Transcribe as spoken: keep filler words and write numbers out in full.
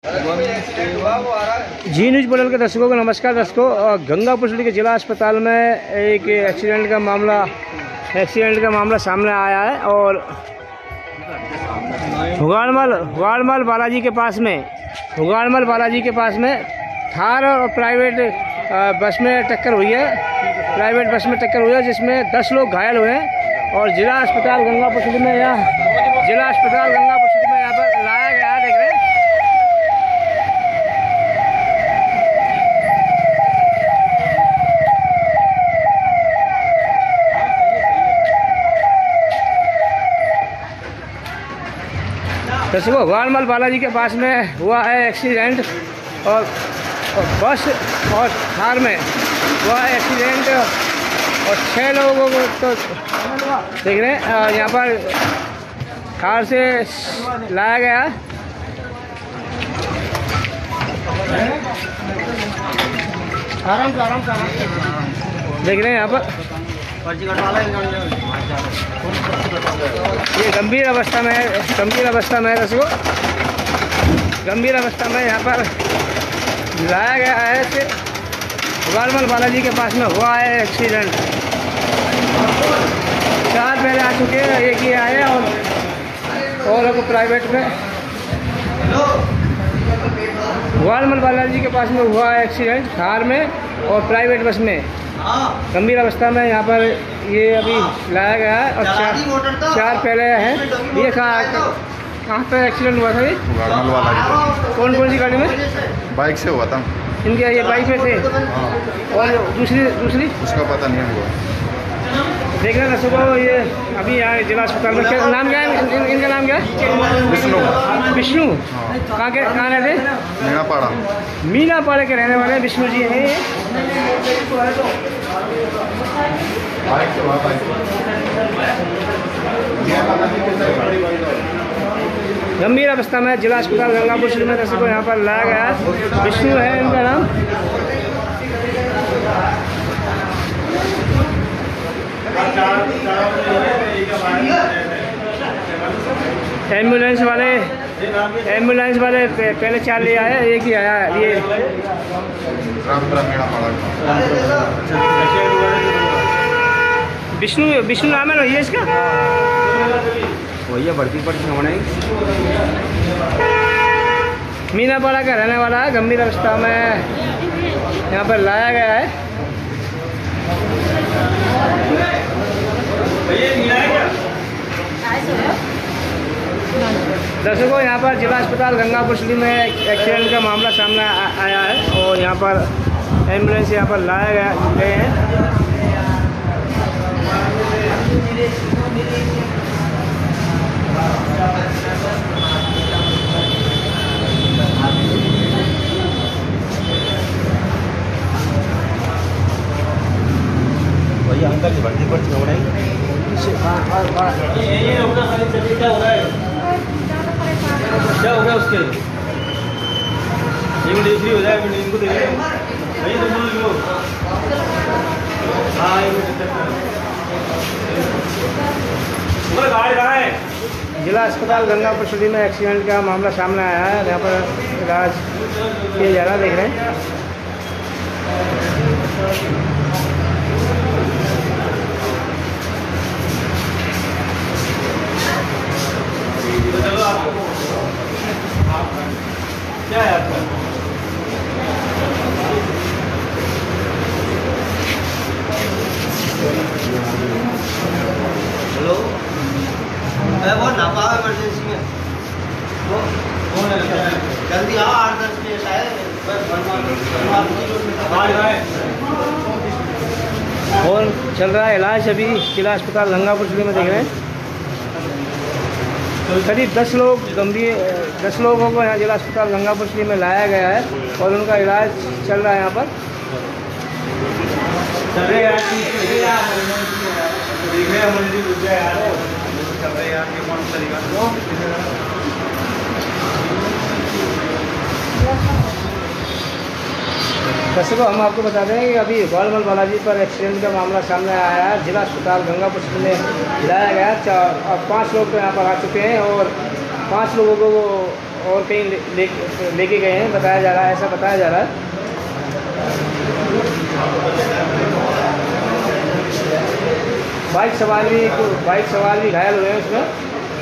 जी news portal के दर्शकों को नमस्कार। दर्शकों, गंगापुर जिले के जिला अस्पताल में एक एक्सीडेंट का मामला एक्सीडेंट का मामला सामने आया है और हुगाड़मल हुगाड़मल बालाजी के पास में हुगाड़मल बालाजी के पास में थार और प्राइवेट बस में टक्कर हुई है। प्राइवेट बस में टक्कर हुई है जिसमें दस लोग घायल हुए हैं और जिला अस्पताल गंगापुर जिले में यह जिला अस्पताल गंगापुर जिले में यहाँ पर लाया गया है। देख रहे हैं दर्शकों, हुगाड़मल बालाजी के पास में हुआ है एक्सीडेंट और, और बस और थार में हुआ है एक्सीडेंट और छः लोगों को तो देख रहे हैं यहाँ पर थार से लाया गया। आराम से आराम से देख रहे हैं यहाँ पर ये गंभीर अवस्था में है गंभीर अवस्था में है दर्शकों, गंभीर अवस्था में यहाँ पर लाया गया है कि हुगाड़मल बालाजी के पास में हुआ है एक्सीडेंट। चार पहले आ चुके हैं, एक ही आए और और को प्राइवेट में हुगाड़मल बालाजी के पास में हुआ है एक्सीडेंट थार में और प्राइवेट बस में गंभीर अवस्था में यहाँ पर ये अभी लाया गया है और चार चार पहले हैं। ये कहाँ कहाँ पे एक्सीडेंट हुआ था? ये हुगाड़मल बालाजी। कौन कौन सी गाड़ी में? बाइक से हुआ था। इनके ये बाइक में थे और दूसरी दूसरी उसका पता नहीं हमको। देख रहे हैं सुबह ये अभी यहाँ जिला अस्पताल में। क्या नाम क्या है इन, इनका नाम क्या है? विष्णु। विष्णु कहाँ के कहाँ रहते? मीनापाड़ा। मीनापाड़ा के रहने वाले विष्णु जी हैं। गंभीर अवस्था में जिला अस्पताल गंगापुर जिले में दर्शकों यहाँ पर लाया गया। विष्णु है इनका नाम। एम्बुलेंस वाले एम्बुलेंस वाले पहले चार ले आया, एक ही आया ये विष्णु विष्णु नाम है ना ये इसका? वही है बढ़ती पड़ती होने मीनापाड़ा का रहने वाला है। गंभीर अवस्था में यहाँ पर लाया गया है। दर्शकों, यहाँ पर जिला अस्पताल गंगापुर जिले में एक्सीडेंट का मामला सामने आया है और यहाँ पर एम्बुलेंस यहाँ पर लाया गया गए हैं। भैया अंकल से भर्ती पड़ हो रही क्या हो गया उसके? ये डिलीवरी हो जाए इनको दे नहीं तो बोल लो। हाँ गाड़ी कहाँ है? जिला अस्पताल गंगापुर जिले में एक्सीडेंट का मामला सामने आया है। यहाँ पर इलाज किया जा रहा है। देख रहे हैं क्या है आपका? हेलो, मैं बहुत नापा इमरजेंसी में वो कौन है? जल्दी आओ, आठ दस मिनट आए। और चल रहा है इलाज अभी जिला अस्पताल गंगापुर जिले में। देख रहे हैं करीब दस लोग गंभीर दस लोगों को यहाँ जिला अस्पताल गंगापुर जिले में लाया गया है और उनका इलाज चल रहा है यहाँ पर। दर्शकों, हम आपको बता दें कि अभी हुगाड़मल बालाजी पर एक्सीडेंट का मामला सामने आया है। जिला अस्पताल गंगापुर में लाया गया। चार पाँच लोग तो यहाँ पर आ चुके हैं और पांच लोगों को वो और कहीं ले, ले, लेके गए हैं, बताया जा रहा है, ऐसा बताया जा रहा है। बाइक सवार भी बाइक सवार भी घायल हुए हैं उसमें।